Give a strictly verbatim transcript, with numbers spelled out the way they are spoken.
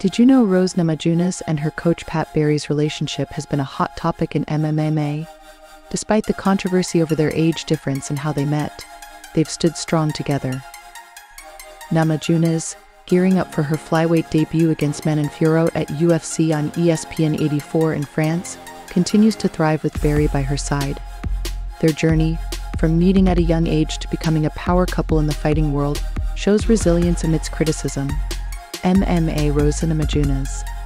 Did you know Rose Namajunas and her coach Pat Barry's relationship has been a hot topic in M M A? Despite the controversy over their age difference and how they met, they've stood strong together. Namajunas, gearing up for her flyweight debut against Manfuro at U F C on E S P N eighty-four in France, continues to thrive with Barry by her side. Their journey, from meeting at a young age to becoming a power couple in the fighting world, shows resilience amidst criticism. M M A Rose Namajunas.